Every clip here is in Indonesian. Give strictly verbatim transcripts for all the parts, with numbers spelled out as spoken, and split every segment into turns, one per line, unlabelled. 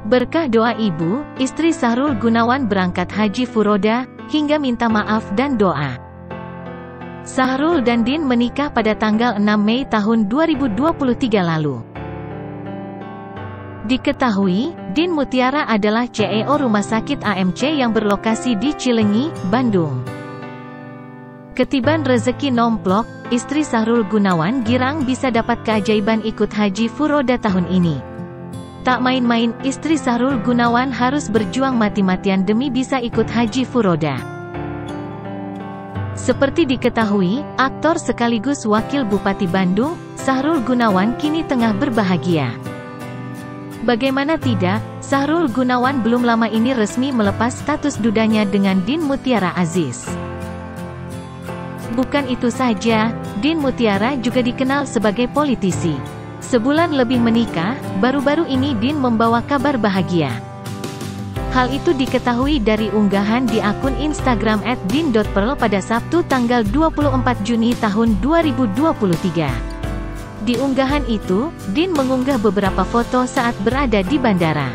Berkah doa ibu, istri Sahrul Gunawan berangkat haji furoda, hingga minta maaf dan doa. Sahrul dan Din menikah pada tanggal enam Mei tahun dua ribu dua puluh tiga lalu. Diketahui, Din Mutiara adalah C E O Rumah Sakit A M C yang berlokasi di Cileunyi, Bandung. Ketiban rezeki nomplok, istri Sahrul Gunawan girang bisa dapat keajaiban ikut haji furoda tahun ini. Tak main-main, istri Sahrul Gunawan harus berjuang mati-matian demi bisa ikut haji furoda. Seperti diketahui, aktor sekaligus wakil Bupati Bandung, Sahrul Gunawan kini tengah berbahagia. Bagaimana tidak, Sahrul Gunawan belum lama ini resmi melepas status dudanya dengan Din Mutiara Aziz. Bukan itu saja, Din Mutiara juga dikenal sebagai politisi. Sebulan lebih menikah, baru-baru ini Din membawa kabar bahagia. Hal itu diketahui dari unggahan di akun Instagram et din dot pearl pada Sabtu tanggal dua puluh empat Juni tahun dua ribu dua puluh tiga. Di unggahan itu, Din mengunggah beberapa foto saat berada di bandara.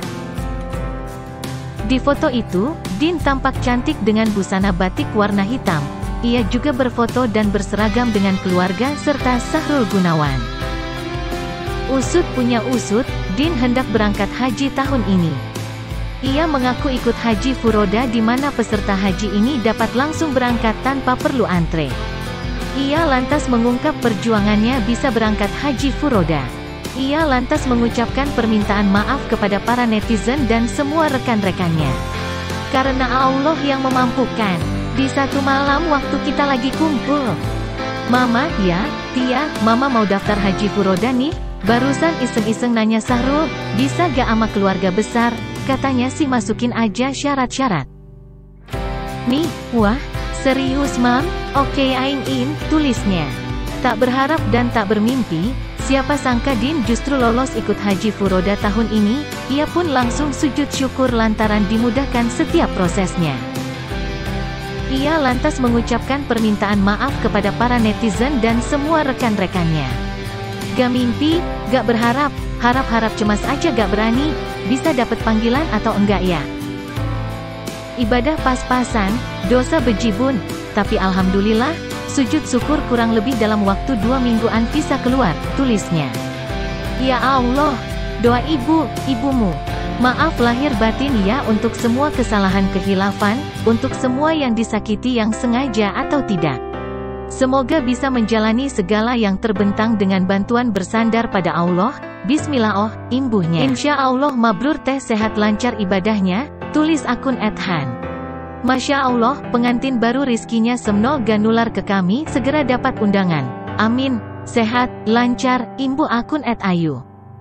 Di foto itu, Din tampak cantik dengan busana batik warna hitam. Ia juga berfoto dan berseragam dengan keluarga serta Sahrul Gunawan. Usut punya usut, Din hendak berangkat haji tahun ini. Ia mengaku ikut haji furoda di mana peserta haji ini dapat langsung berangkat tanpa perlu antre. Ia lantas mengungkap perjuangannya bisa berangkat haji furoda. Ia lantas mengucapkan permintaan maaf kepada para netizen dan semua rekan-rekannya. Karena Allah yang memampukan. Di satu malam waktu kita lagi kumpul. Mama, ya, Tia, Mama mau daftar haji furoda nih. Barusan iseng-iseng nanya Sahrul, bisa gak ama keluarga besar, katanya sih masukin aja syarat-syarat. Nih, wah, serius mam? Oke I'm in, tulisnya. Tak berharap dan tak bermimpi, siapa sangka Din justru lolos ikut haji furoda tahun ini, ia pun langsung sujud syukur lantaran dimudahkan setiap prosesnya. Ia lantas mengucapkan permintaan maaf kepada para netizen dan semua rekan-rekannya. Gak mimpi, gak berharap, harap-harap cemas aja gak berani, bisa dapat panggilan atau enggak ya? Ibadah pas-pasan, dosa bejibun, tapi alhamdulillah, sujud syukur kurang lebih dalam waktu dua mingguan bisa keluar, tulisnya. Ya Allah, doa ibu, ibumu. Maaf lahir batin ya untuk semua kesalahan kehilafan, untuk semua yang disakiti yang sengaja atau tidak. Semoga bisa menjalani segala yang terbentang dengan bantuan bersandar pada Allah. Bismillah oh, imbuhnya. Insya Allah mabrur teh sehat lancar ibadahnya, tulis akun Adhan. Masya Allah, pengantin baru rizkinya semnol ganular ke kami, segera dapat undangan. Amin, sehat, lancar, imbuh akun @ayu.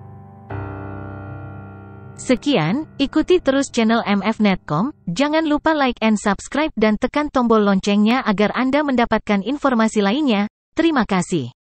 Sekian, ikuti terus channel M F net dot com, jangan lupa like and subscribe dan tekan tombol loncengnya agar Anda mendapatkan informasi lainnya. Terima kasih.